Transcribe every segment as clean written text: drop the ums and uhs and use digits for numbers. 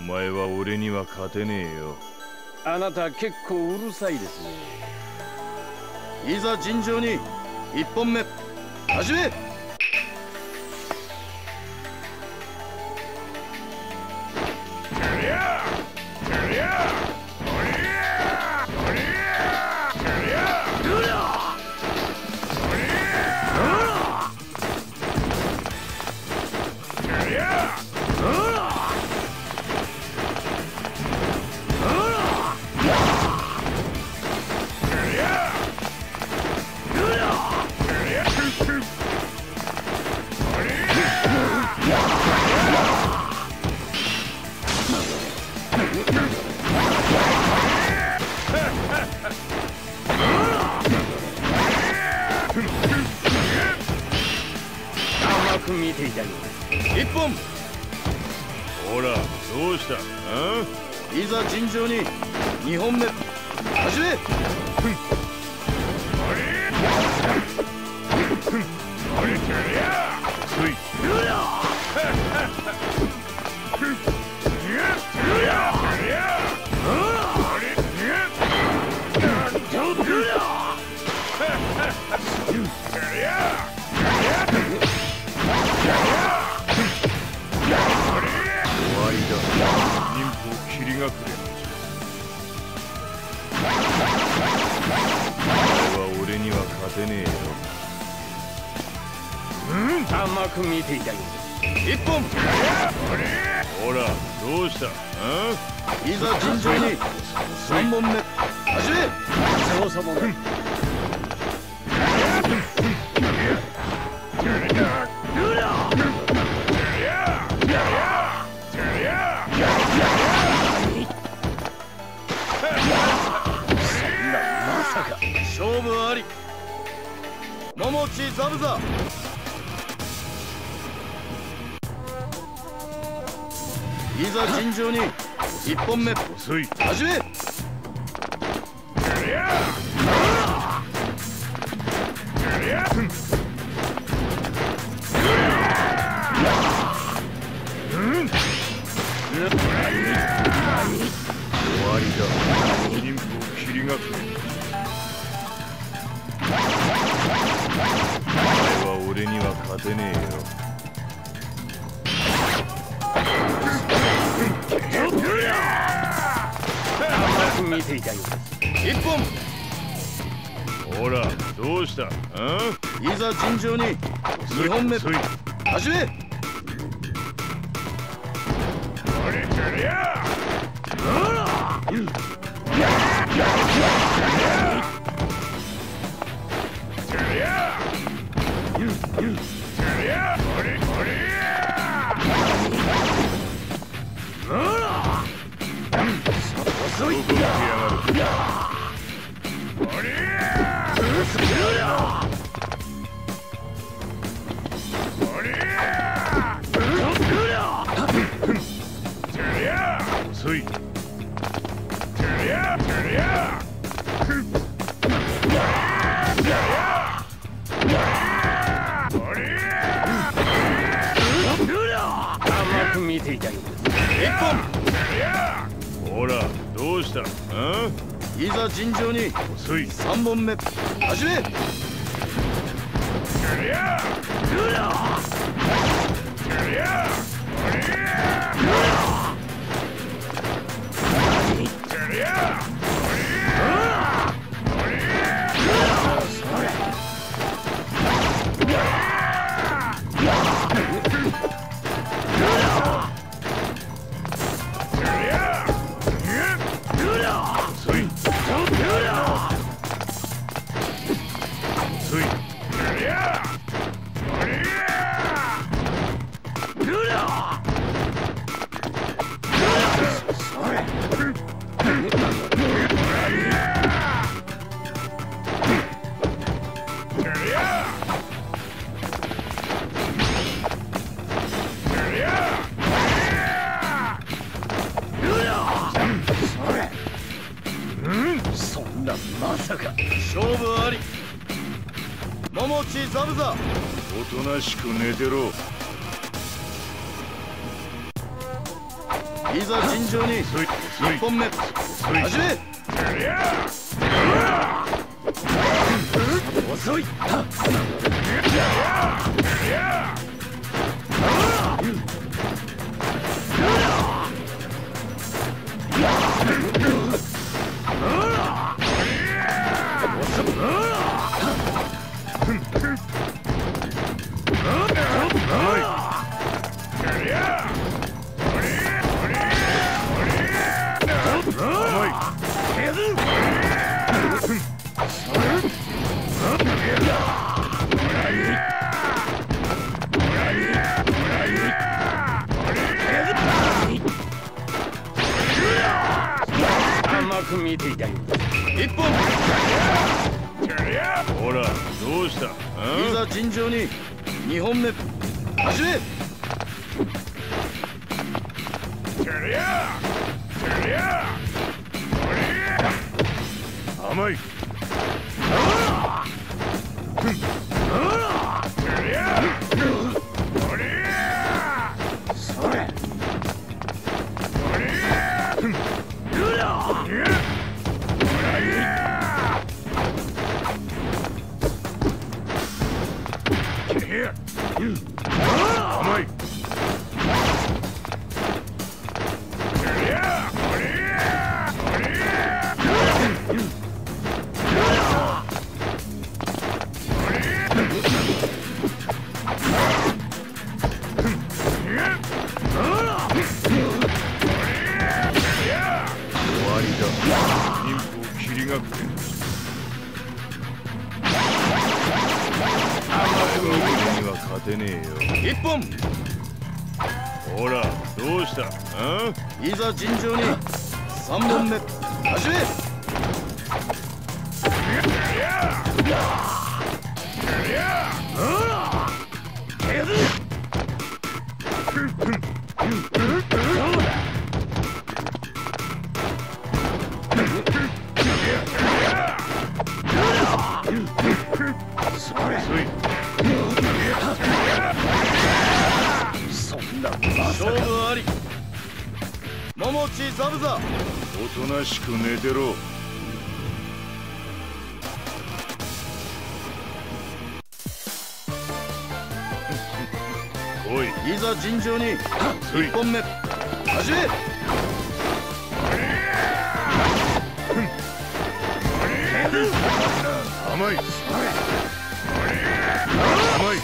前は俺には勝てねえよ。 あなた結構うるさいですね。 いざ尋常に1本目始め。 甘く見ていたよ。 1本。 ほら、どうした？ いざ尋常に2本目始め。 忍法霧隠れ。お前は俺には勝てねえよ。 甘く見ていたよ。 1本。 ほら、どうした？ いざ尋常に3本目始め。 そうさもない。 勝負あり。桃地ザブザ。いざ尋常に1本目遅い。 始め。 終わりだ。忍法霧隠れ。お前は俺には勝てねえよ。 甘く見ていたよ。 1本。 ほら、どうした？ いざ尋常に2本目遅い。 始め。 遅い。どこ行ってやがる。遅い。 甘く見ていたよ。 1本。 ほら、どうした？ いざ尋常に遅い。 3本目始め。 そんなまさか。 勝負あり。桃地ザブザ。 おとなしく寝てろ。 いざ尋常に遅い 1本目始め。 遅い。甘く見ていたよ。 一本。 ほらどうした？ いざ尋常に2本目始め。 甘い。 それ。 甘い。勝てねえよ。 一本。 ほらどうした？ いざ尋常に3本目始め。勝負あり。桃地ザブザ。 おとなしく寝てろ。来い。 いざ尋常に1本目始め。 甘い。甘い。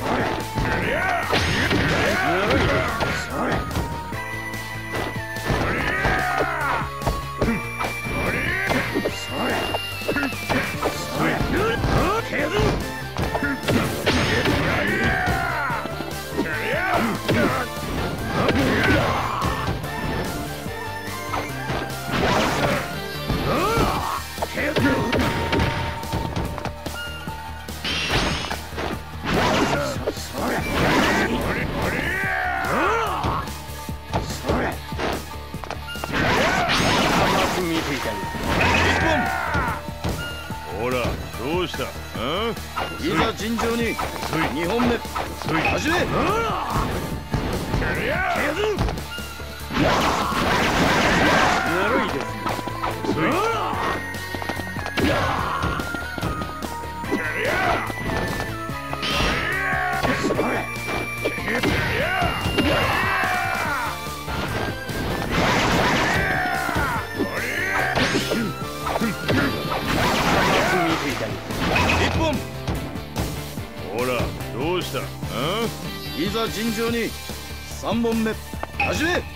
ほらどうした？ いざ尋常に2本目始め。 悪いですね。 一本。 ほらどうした？ いざ尋常に3本目始め。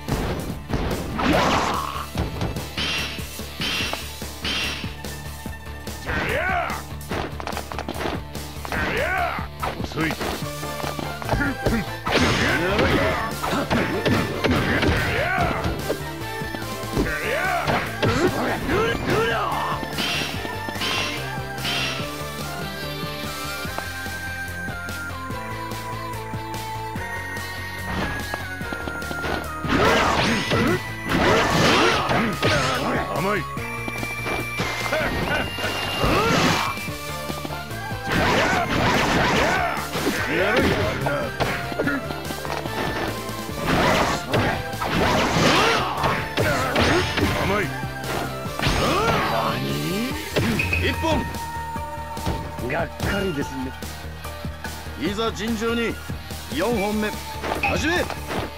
遅い。甘い。 っかりですね。 いざ尋常に4本目始め。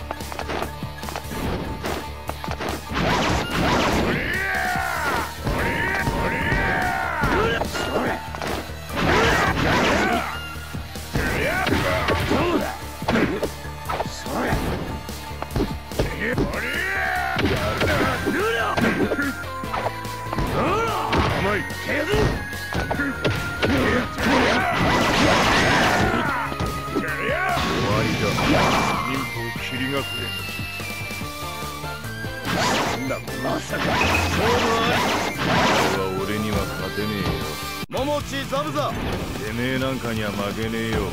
まさか勝負あは俺には勝てねえよ。 り。桃地ザブザ。 てめえなんかには負けねえよ。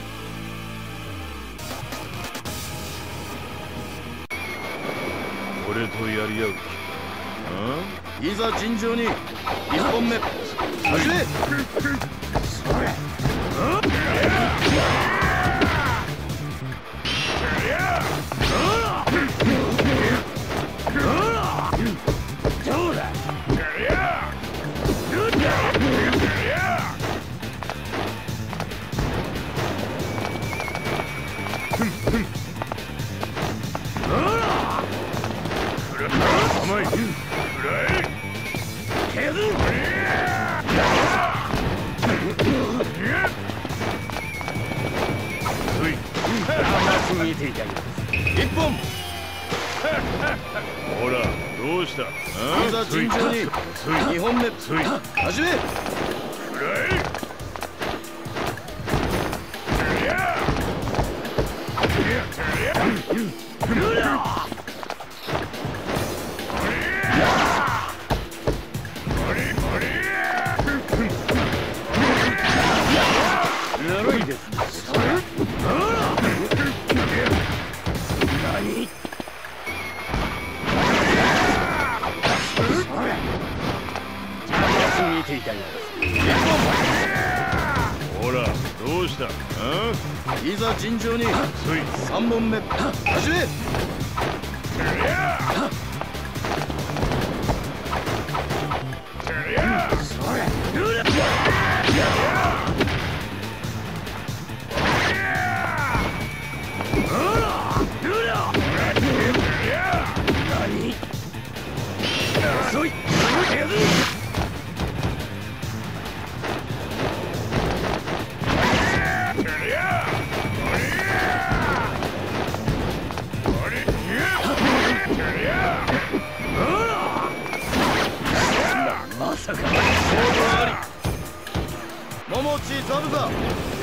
俺とやり合う気？ いざ尋常に1本目始め。 甘い。 甘く見ていたよ。 1本。 ほらどうした？ いざ尋常に2本目始め。 ぬるいですね。何？甘く見ていたよ。 ほらどうした？ いざ尋常に3本目始め。 遅い。まさか。 勝負あり。桃地ザブザ。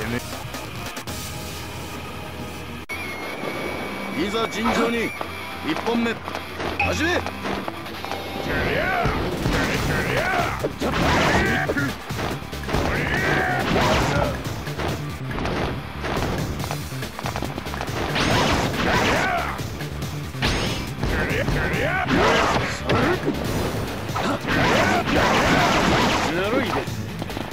いざ尋常に1本目始め。 ぬるいです。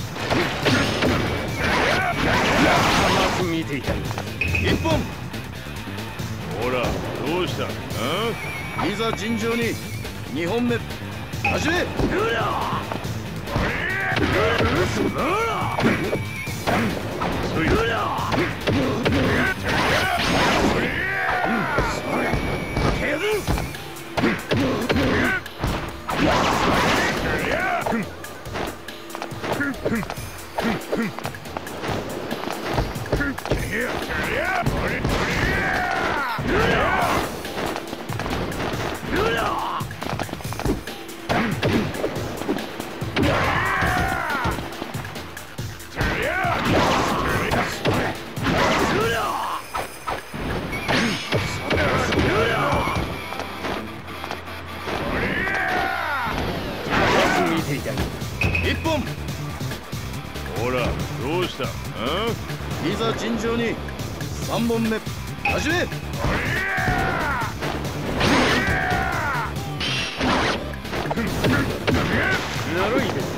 甘く見ていたよ。 1本。 ほらどうした？ いざ尋常に2本目始め。1本。 ほらどうした？ いざ尋常に3本目始め。 ぬるいです。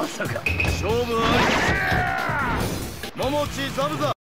まさか。 勝負あり。桃地ザブザ。